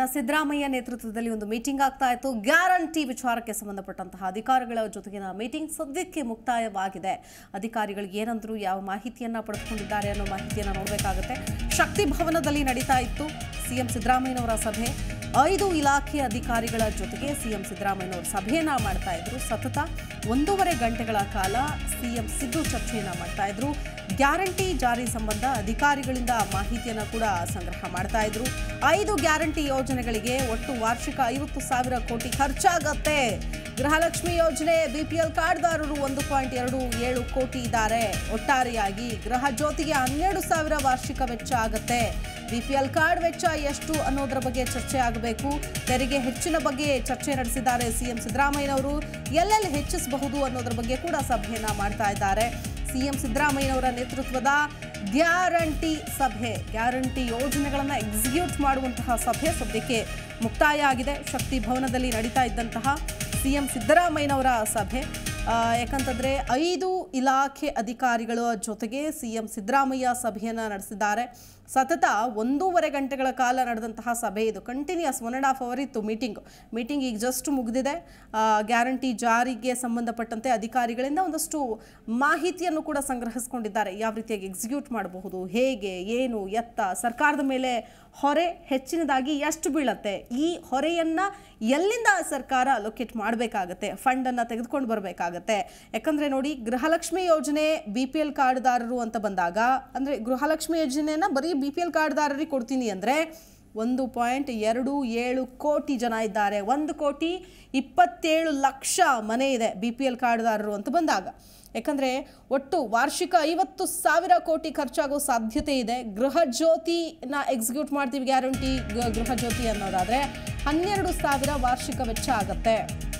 ಸಿದ್ದರಾಮಯ್ಯ ನೇತೃತ್ವದಲ್ಲಿ ಒಂದು ಮೀಟಿಂಗ್ ಆಗ್ತಾ ಇತ್ತು. ಗ್ಯಾರಂಟಿ ವಿಚಾರಕ್ಕೆ ಸಂಬಂಧಪಟ್ಟಂತಹ ಅಧಿಕಾರಿಗಳ ಜೊತೆಗಿನ ಮೀಟಿಂಗ್ ಸದ್ಯಕ್ಕೆ ಮುಕ್ತಾಯವಾಗಿದೆ. ಅಧಿಕಾರಿಗಳು ಏನಂದ್ರು, ಯಾವ ಮಾಹಿತಿಯನ್ನ ಪಡೆದುಕೊಂಡಿದ್ದಾರೆ ಅನ್ನೋ ಮಾಹಿತಿಯನ್ನ ನೋಡಬೇಕಾಗುತ್ತೆ. ಶಕ್ತಿ ಭವನದಲ್ಲಿ ನಡೀತಾ ಇತ್ತು ಸಿಎಂ ಸಿದ್ದರಾಮಯ್ಯನವರ ಸಭೆ. 5 ಇಲಾಖೆ ಅಧಿಕಾರಿಗಳ ಜೊತೆಗೆ ಸಿಎಂ ಸಿದ್ದರಾಮಯ್ಯನವರು ಸಭೆಯನ್ನ ಮಾಡ್ತಾ ಇದ್ರು. ಸತತ 1.5 ಗಂಟೆಗಳ ಕಾಲ ಸಿಎಂ ಸಿದ್ದು ಚರ್ಚೆಯನ್ನ ಮಾಡ್ತಾ ಇದ್ರು. ಗ್ಯಾರಂಟಿ ಜಾರಿ ಸಂಬಂಧ ಅಧಿಕಾರಿಗಳಿಂದ ಮಾಹಿತಿಯನ್ನು ಕೂಡ ಸಂಗ್ರಹ ಮಾಡ್ತಾ ಇದ್ರು. 5 ಗ್ಯಾರಂಟಿ ಯೋಜನೆಗಳಿಗೆ ಒಟ್ಟು ವಾರ್ಷಿಕ 50,000 ಕೋಟಿ ಖರ್ಚಾಗತ್ತೆ. ಗೃಹಲಕ್ಷ್ಮಿ ಯೋಜನೆ ಬಿಪಿಎಲ್ ಕಾರ್ಡ್ದಾರರು 1.27 ಕೋಟಿ ಇದ್ದಾರೆ. ಒಟ್ಟಾರೆಯಾಗಿ ಗೃಹ ಜ್ಯೋತಿಗೆ 12,000 ವಾರ್ಷಿಕ ವೆಚ್ಚ ಆಗುತ್ತೆ. ಬಿಪಿಎಲ್ ಕಾರ್ಡ್ ವೆಚ್ಚ ಎಷ್ಟು ಅನ್ನೋದರ ಬಗ್ಗೆ ಚರ್ಚೆ ಆಗಬೇಕು. ತೆರಿಗೆ ಹೆಚ್ಚಿನ ಬಗ್ಗೆ ಚರ್ಚೆ ನಡೆಸಿದ್ದಾರೆ ಸಿಎಂ ಸಿದ್ದರಾಮಯ್ಯನವರು. ಎಲ್ಲೆಲ್ಲಿ ಹೆಚ್ಚಿಸಬಹುದು ಅನ್ನೋದರ ಬಗ್ಗೆ ಕೂಡ ಸಭೆಯನ್ನ ಮಾಡ್ತಾ ಇದ್ದಾರೆ. ಸಿಎಂ ಸಿದ್ದರಾಮಯ್ಯನವರ ನೇತೃತ್ವದ ಗ್ಯಾರಂಟಿ ಸಭೆ, ಗ್ಯಾರಂಟಿ ಯೋಜನೆಗಳನ್ನು ಎಕ್ಸಿಕ್ಯೂಟ್ ಮಾಡುವಂತಹ ಸಭೆ ಸದ್ಯಕ್ಕೆ ಮುಕ್ತಾಯ ಆಗಿದೆ. ಶಕ್ತಿ ಭವನದಲ್ಲಿ ನಡೀತಾ ಇದ್ದಂತಹ ಸಿಎಂ ಸಿದ್ದರಾಮಯ್ಯನವರ ಸಭೆ, ಯಾಕಂತಂದರೆ 5 ಇಲಾಖೆ ಅಧಿಕಾರಿಗಳ ಜೊತೆಗೆ ಸಿಎಂ ಸಿದ್ದರಾಮಯ್ಯ ಸಭೆಯನ್ನು ನಡೆಸಿದ್ದಾರೆ. ಸತತ 1.5 ಗಂಟೆಗಳ ಕಾಲ ನಡೆದಂತಹ ಸಭೆ ಇದು. ಕಂಟಿನ್ಯೂಸ್ 1.5 ಅವರ್ ಇತ್ತು ಮೀಟಿಂಗ್ ಈಗ ಜಸ್ಟ್ ಮುಗಿದಿದೆ. ಗ್ಯಾರಂಟಿ ಜಾರಿಗೆ ಸಂಬಂಧಪಟ್ಟಂತೆ ಅಧಿಕಾರಿಗಳಿಂದ ಒಂದಷ್ಟು ಮಾಹಿತಿಯನ್ನು ಕೂಡ ಸಂಗ್ರಹಿಸಿಕೊಂಡಿದ್ದಾರೆ. ಯಾವ ರೀತಿಯಾಗಿ ಎಕ್ಸಿಕ್ಯೂಟ್ ಮಾಡಬಹುದು, ಹೇಗೆ, ಏನು, ಎತ್ತ, ಸರ್ಕಾರದ ಮೇಲೆ ಹೊರೆ ಹೆಚ್ಚಿನದಾಗಿ ಎಷ್ಟು ಬೀಳತ್ತೆ, ಈ ಹೊರೆಯನ್ನು ಎಲ್ಲಿಂದ ಸರ್ಕಾರ ಅಲೋಕೇಟ್ ಮಾಡಬೇಕಾಗತ್ತೆ, ಫಂಡನ್ನು ತೆಗೆದುಕೊಂಡು ಬರಬೇಕಾಗತ್ತೆ. ಯಾಕಂದರೆ ನೋಡಿ, ಗೃಹಲಕ್ಷ್ಮಿ ಯೋಜನೆ BPL ಕಾರ್ಡ್ದಾರರು ಅಂತ ಬಂದಾಗ, ಅಂದರೆ ಗೃಹಲಕ್ಷ್ಮಿ ಯೋಜನೆಯನ್ನು ಬರೀ BPL ಕಾರ್ಡ್ದಾರರಿಗೆ ಕೊಡ್ತೀನಿ ಅಂದರೆ 1.27 ಕೋಟಿ ಜನ ಇದ್ದಾರೆ. 1,27,00,000 ಮನೆ ಇದೆ BPL ಕಾರ್ಡ್ದಾರರು ಅಂತ ಬಂದಾಗ. ಯಾಕಂದರೆ ಒಟ್ಟು ವಾರ್ಷಿಕ 50,000 ಕೋಟಿ ಖರ್ಚಾಗೋ ಸಾಧ್ಯತೆ ಇದೆ. ಗೃಹ ಜ್ಯೋತಿನ ಎಕ್ಸಿಕ್ಯೂಟ್ ಮಾಡ್ತೀವಿ, ಗ್ಯಾರಂಟಿ ಗೃಹ ಜ್ಯೋತಿ ಅನ್ನೋದಾದರೆ 12,000 ವಾರ್ಷಿಕ ವೆಚ್ಚ ಆಗುತ್ತೆ.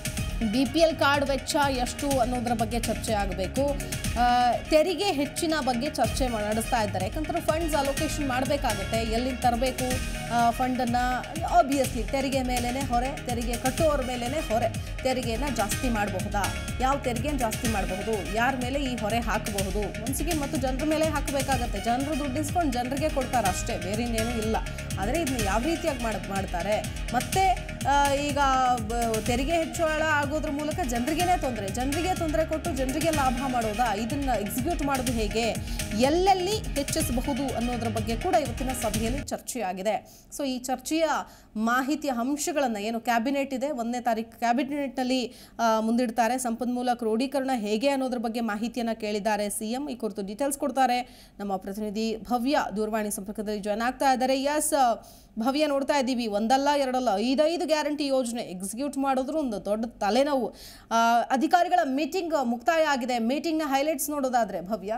BPL ಕಾರ್ಡ್ ವೆಚ್ಚ ಎಷ್ಟು ಅನ್ನೋದ್ರ ಬಗ್ಗೆ ಚರ್ಚೆ ಆಗಬೇಕು. ತೆರಿಗೆ ಹೆಚ್ಚಿನ ಬಗ್ಗೆ ಚರ್ಚೆ ನಡೆಸ್ತಾ ಇದ್ದಾರೆ. ಯಾಕಂದ್ರೆ ಫಂಡ್ಸ್ ಅಲೋಕೇಶನ್ ಮಾಡಬೇಕಾಗುತ್ತೆ, ಎಲ್ಲಿಂದ ತರಬೇಕು ಫಂಡನ್ನು. ಆಬ್ವಿಯಸ್ಲಿ ತೆರಿಗೆ ಮೇಲೇ ಹೊರೆ, ತೆರಿಗೆ ಕಟ್ಟುವವ್ರ ಮೇಲೇ ಹೊರೆ. ತೆರಿಗೆಯನ್ನು ಜಾಸ್ತಿ ಮಾಡಬಹುದಾ, ಯಾವ ತೆರಿಗೆಯನ್ನು ಜಾಸ್ತಿ ಮಾಡಬಹುದು, ಯಾರ ಮೇಲೆ ಈ ಹೊರೆ ಹಾಕಬಹುದು, ಒಂದ್ಸಿಗೆ ಮತ್ತು ಜನರ ಮೇಲೆ ಹಾಕಬೇಕಾಗತ್ತೆ. ಜನರು ದುಡ್ಡಿಸ್ಕೊಂಡು ಜನರಿಗೆ ಕೊಡ್ತಾರೆ ಅಷ್ಟೇ, ಬೇರೆ ಇನ್ನೇನೂ ಇಲ್ಲ. ಆದರೆ ಇದನ್ನ ಯಾವ ರೀತಿಯಾಗಿ ಮಾಡ್ತಾರೆ, ಮತ್ತೆ ಈಗ ತೆರಿಗೆ ಹೆಚ್ಚಳ ಆಗೋದ್ರ ಮೂಲಕ ಜನರಿಗೆ ತೊಂದರೆ ಕೊಟ್ಟು ಜನರಿಗೆ ಲಾಭ ಮಾಡೋದಾ, ಇದನ್ನ ಎಕ್ಸಿಕ್ಯೂಟ್ ಮಾಡೋದು ಹೇಗೆ, ಎಲ್ಲೆಲ್ಲಿ ಹೆಚ್ಚಿಸಬಹುದು ಅನ್ನೋದ್ರ ಬಗ್ಗೆ ಕೂಡ ಇವತ್ತಿನ ಸಭೆಯಲ್ಲಿ ಚರ್ಚೆಯಾಗಿದೆ. ಸೊ ಈ ಚರ್ಚೆಯ ಮಾಹಿತಿಯ ಅಂಶಗಳನ್ನು ಏನು ಕ್ಯಾಬಿನೆಟ್ ಇದೆ, 1ನೇ ತಾರೀಕು ಕ್ಯಾಬಿನೆಟ್ನಲ್ಲಿ ಮುಂದಿಡ್ತಾರೆ. ಸಂಪನ್ಮೂಲ ಕ್ರೋಢೀಕರಣ ಹೇಗೆ ಅನ್ನೋದ್ರ ಬಗ್ಗೆ ಮಾಹಿತಿಯನ್ನು ಕೇಳಿದ್ದಾರೆ ಸಿಎಂ. ಈ ಕುರಿತು ಡೀಟೇಲ್ಸ್ ಕೊಡ್ತಾರೆ ನಮ್ಮ ಪ್ರತಿನಿಧಿ ಭವ್ಯ ದೂರವಾಣಿ ಸಂಪರ್ಕದಲ್ಲಿ ಜಾಯ್ನ್ ಆಗ್ತಾ ಇದ್ದಾರೆ. ಎಸ್ ಭವ್ಯ, ನೋಡ್ತಾ ಇದ್ದೀವಿ ಒಂದಲ್ಲ ಎರಡಲ್ಲ 5 ಗ್ಯಾರಂಟಿ ಯೋಜನೆ ಎಕ್ಸಿಕ್ಯೂಟ್ ಮಾಡೋದ್ರು ಒಂದು ದೊಡ್ಡ ತಲೆನೋವು. ಅಧಿಕಾರಿಗಳ ಮೀಟಿಂಗ್ ಮುಕ್ತಾಯ ಆಗಿದೆ. ಮೀಟಿಂಗ್ನ ಹೈಲೈಟ್ಸ್ ನೋಡೋದಾದ್ರೆ ಭವ್ಯ.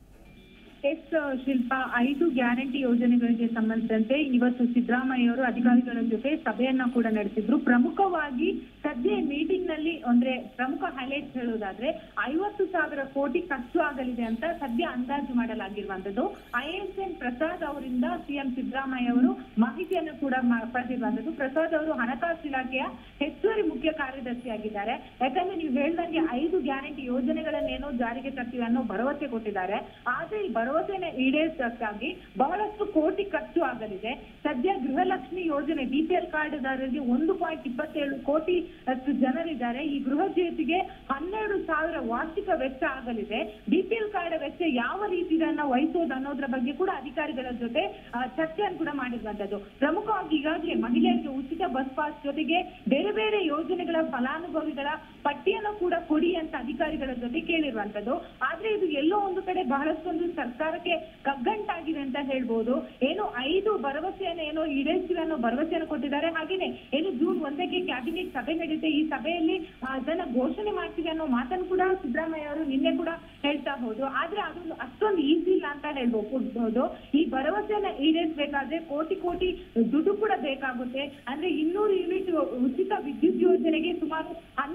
ಎಸ್ ಶಿಲ್ಪ, 5 ಗ್ಯಾರಂಟಿ ಯೋಜನೆಗಳಿಗೆ ಸಂಬಂಧಿಸಿದಂತೆ ಇವತ್ತು ಸಿದ್ದರಾಮಯ್ಯ ಅವರು ಅಧಿಕಾರಿಗಳ ಜೊತೆ ಸಭೆಯನ್ನ ಕೂಡ ನಡೆಸಿದ್ರು. ಪ್ರಮುಖವಾಗಿ ಸದ್ಯ ಮೀಟಿಂಗ್ ನಲ್ಲಿ ಅಂದ್ರೆ ಪ್ರಮುಖ ಹೈಲೈಟ್ಸ್ ಹೇಳೋದಾದ್ರೆ 50,000 ಕೋಟಿ ಖರ್ಚು ಆಗಲಿದೆ ಅಂತ ಸದ್ಯ ಅಂದಾಜು ಮಾಡಲಾಗಿರುವಂತದ್ದು. IASN ಪ್ರಸಾದ್ ಅವರಿಂದ ಸಿಎಂ ಸಿದ್ದರಾಮಯ್ಯ ಅವರು ಮಾಹಿತಿಯನ್ನು ಕೂಡ ಪಡೆದಿರುವಂತದ್ದು. ಪ್ರಸಾದ್ ಅವರು ಹಣಕಾಸು ಇಲಾಖೆಯ ಹೆಚ್ಚುವರಿ ಮುಖ್ಯ ಕಾರ್ಯದರ್ಶಿಯಾಗಿದ್ದಾರೆ. ಯಾಕಂದ್ರೆ ನೀವು ಹೇಳ್ದಂಗೆ 5 ಗ್ಯಾರಂಟಿ ಯೋಜನೆಗಳನ್ನೇನೋ ಜಾರಿಗೆ ತರ್ತೀವಿ ಅನ್ನೋ ಭರವಸೆ ಕೊಟ್ಟಿದ್ದಾರೆ. ಆದ್ರೆ ಈ ಭರವಸೆನ ಈಡೇರಿಸಕ್ಕಾಗಿ ಬಹಳಷ್ಟು ಕೋಟಿ ಖರ್ಚು ಆಗಲಿದೆ. ಸದ್ಯ ಗೃಹಲಕ್ಷ್ಮಿ ಯೋಜನೆ BPL ಕಾರ್ಡ್ದಾರರಿಗೆ 1.27 ಕೋಟಿ ಅಷ್ಟು ಜನರಿದ್ದಾರೆ. ಈ ಗೃಹ ಜ್ಯೋತಿಗೆ 12,000 ವಾರ್ಷಿಕ ವೆಚ್ಚ ಆಗಲಿದೆ. BPL ಕಾರ್ಡ್ ವೆಚ್ಚ ಯಾವ ರೀತಿ ವಹಿಸೋದು ಅನ್ನೋದ್ರ ಬಗ್ಗೆ ಕೂಡ ಅಧಿಕಾರಿಗಳ ಜೊತೆ ಚರ್ಚೆಯನ್ನು ಕೂಡ ಮಾಡಿರುವಂತದ್ದು. ಪ್ರಮುಖವಾಗಿ ಈಗಾಗಲೇ ಮಹಿಳೆಯರಿಗೆ ಉಚಿತ ಬಸ್ ಪಾಸ್ ಜೊತೆಗೆ ಬೇರೆ ಬೇರೆ ಯೋಜನೆಗಳ ಫಲಾನುಭವಿಗಳ ಪಟ್ಟಿಯನ್ನು ಕೂಡ ಕೊಡಿ ಅಂತ ಅಧಿಕಾರಿಗಳ ಜೊತೆ ಕೇಳಿರುವಂತದ್ದು. ಆದ್ರೆ ಇದು ಎಲ್ಲೋ ಒಂದು ಕಡೆ ಬಹಳಷ್ಟೊಂದು ಸರ್ಕಾರಕ್ಕೆ ಕಗ್ಗಂಟಾಗಿದೆ ಅಂತ ಹೇಳ್ಬೋದು. ಏನು 5 ಭರವಸೆಯನ್ನು ಏನೋ ಈಡೇರಿಸ್ತೀವಿ ಅನ್ನೋ ಭರವಸೆಯನ್ನು ಕೊಟ್ಟಿದ್ದಾರೆ. ಹಾಗೇನೆ ಏನು ಜೂನ್ 1ಕ್ಕೆ ಕ್ಯಾಬಿನೆಟ್ ಸಭೆ ನಡೆಯುತ್ತೆ, ಈ ಸಭೆಯಲ್ಲಿ ಅದನ್ನ ಘೋಷಣೆ ಮಾಡ್ತೀವಿ ಅನ್ನೋ ಮಾತನ್ನು ಕೂಡ ಸಿದ್ದರಾಮಯ್ಯ ಅವರು ನಿನ್ನೆ ಕೂಡ ಹೇಳ್ತಾ ಹೋದ್ರು. ಆದ್ರೆ ಅದೊಂದು ಅಷ್ಟೊಂದು ಈಸಿ ಇಲ್ಲ ಅಂತ ಹೇಳ್ಬಹುದು. ಈ ಭರವಸೆಯನ್ನ ಈಡೇರಿಸಬೇಕಾದ್ರೆ ಕೋಟಿ ದುಡ್ಡು ಕೂಡ ಬೇಕಾಗುತ್ತೆ. ಅಂದ್ರೆ 200 ಯೂನಿಟ್ ಉಚಿತ ವಿದ್ಯುತ್ ಯೋಜನೆಗೆ ಸುಮಾರು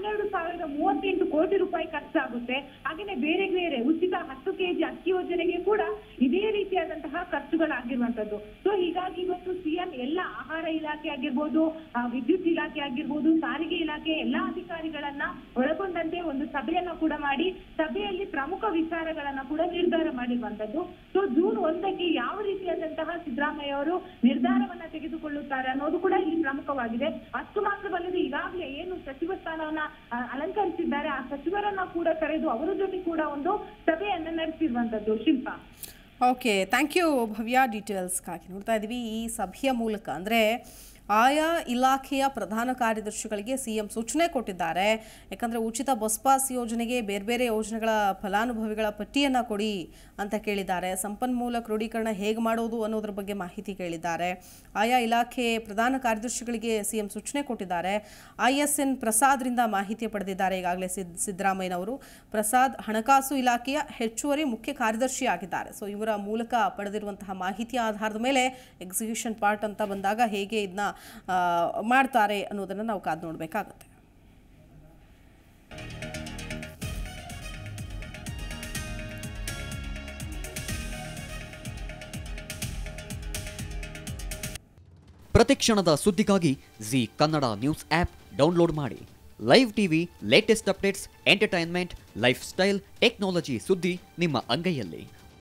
12,038 ಕೋಟಿ ರೂಪಾಯಿ ಖರ್ಚಾಗುತ್ತೆ. ಹಾಗೇನೆ ಬೇರೆ ಬೇರೆ ಉಚಿತ 10 kg ಅಕ್ಕಿ ಯೋಜನೆಗೆ ಕೂಡ ಕೂಡ ಇದೇ ರೀತಿಯಾದಂತಹ ಖರ್ಚುಗಳಾಗಿರುವಂತದ್ದು. ಸೊ ಹೀಗಾಗಿ ಇವತ್ತು ಸಿಎಂ ಎಲ್ಲ ಆಹಾರ ಇಲಾಖೆ ಆಗಿರ್ಬೋದು, ವಿದ್ಯುತ್ ಇಲಾಖೆ ಆಗಿರ್ಬೋದು, ಸಾರಿಗೆ ಇಲಾಖೆ ಎಲ್ಲಾ ಅಧಿಕಾರಿಗಳನ್ನ ಒಳಗೊಂಡಂತೆ ಒಂದು ಸಭೆಯನ್ನ ಕೂಡ ಮಾಡಿ ಸಭೆಯಲ್ಲಿ ಪ್ರಮುಖ ವಿಚಾರಗಳನ್ನ ಕೂಡ ನಿರ್ಧಾರ ಮಾಡಿರುವಂತದ್ದು. ಸೊ ಜೂನ್ 1ಕ್ಕೆ ಯಾವ ರೀತಿಯಾದಂತಹ ಸಿದ್ದರಾಮಯ್ಯ ಅವರು ನಿರ್ಧಾರವನ್ನ ತೆಗೆದುಕೊಳ್ಳುತ್ತಾರೆ ಅನ್ನೋದು ಕೂಡ ಇಲ್ಲಿ ಪ್ರಮುಖವಾಗಿದೆ. ಅಷ್ಟು ಮಾತ್ರವಲ್ಲದೆ ಈಗಾಗಲೇ ಏನು ಸಚಿವ ಸ್ಥಾನವನ್ನ ಅಲಂಕರಿಸಿದ್ದಾರೆ ಆ ಸಚಿವರನ್ನ ಕೂಡ ಕರೆದು ಅವರ ಜೊತೆ ಕೂಡ ಒಂದು ಸಭೆಯನ್ನ ನಡೆಸಿರುವಂತದ್ದು. Shilpa. Okay, thank you Bhavya. ಡೀಟೇಲ್ಸ್ಗಾಗಿ ನೋಡ್ತಾ ಇದ್ದೀವಿ ಈ ಸಭೆಯ ಮೂಲಕ ಅಂದರೆ ಆಯಾ ಇಲಾಖೆಯ ಪ್ರಧಾನ ಕಾರ್ಯದರ್ಶಿಗಳಿಗೆ ಸಿಎಂ ಸೂಚನೆ ಕೊಟ್ಟಿದ್ದಾರೆ. ಯಾಕಂದರೆ ಉಚಿತ ಬಸ್ ಪಾಸ್ ಯೋಜನೆಗೆ ಬೇರೆ ಬೇರೆ ಯೋಜನೆಗಳ ಫಲಾನುಭವಿಗಳ ಪಟ್ಟಿಯನ್ನು ಕೊಡಿ ಅಂತ ಕೇಳಿದ್ದಾರೆ. ಸಂಪನ್ಮೂಲ ಕ್ರೋಢೀಕರಣ ಹೇಗೆ ಮಾಡೋದು ಅನ್ನೋದ್ರ ಬಗ್ಗೆ ಮಾಹಿತಿ ಕೇಳಿದ್ದಾರೆ. ಆಯಾ ಇಲಾಖೆ ಪ್ರಧಾನ ಕಾರ್ಯದರ್ಶಿಗಳಿಗೆ ಸಿಎಂ ಸೂಚನೆ ಕೊಟ್ಟಿದ್ದಾರೆ. ISN ಪ್ರಸಾದ್ರಿಂದ ಮಾಹಿತಿ ಪಡೆದಿದ್ದಾರೆ. ಈಗಾಗಲೇ ಸಿದ್ದರಾಮಯ್ಯನವರು ಪ್ರಸಾದ್ ಹಣಕಾಸು ಇಲಾಖೆಯ ಹೆಚ್ಚುವರಿ ಮುಖ್ಯ ಕಾರ್ಯದರ್ಶಿ ಆಗಿದ್ದಾರೆ. ಸೊ ಇವರ ಮೂಲಕ ಪಡೆದಿರುವಂತಹ ಮಾಹಿತಿಯ ಆಧಾರದ ಮೇಲೆ ಎಕ್ಸಿಕ್ಯೂಷನ್ ಪಾರ್ಟ್ ಅಂತ ಬಂದಾಗ ಹೇಗೆ ಇದನ್ನ ಮಾಡ್ತಾರೆ ಅನ್ನೋದನ್ನು ನಾವು ಕಾದು ನೋಡಬೇಕಾಗುತ್ತೆ. ಪ್ರತಿಕ್ಷಣದ ಸುದ್ದಿಗಾಗಿ Zee Kannada news app download ಮಾಡಿ. Live TV, latest updates, entertainment, lifestyle, technology ಸುದ್ದಿ ನಿಮ್ಮ ಅಂಗೈಯಲ್ಲಿ.